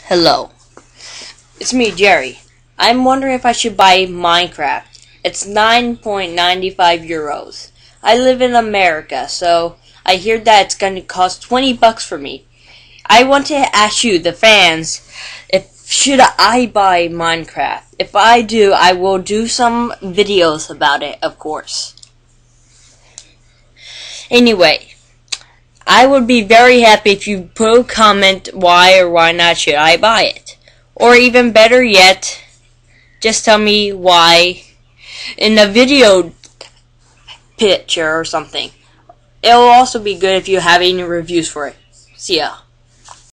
Hello, it's me, Jerry. I'm wondering if I should buy MineCraft. It's 9.95 euros. I live in America, so I hear that it's going to cost 20 bucks for me. I want to ask you, the fans, should I buy MineCraft? If I do, I will do some videos about it, of course. Anyway, I would be very happy if you put a comment why or why not should I buy it. Or even better yet, just tell me why in a video picture or something. It'll also be good if you have any reviews for it. See ya.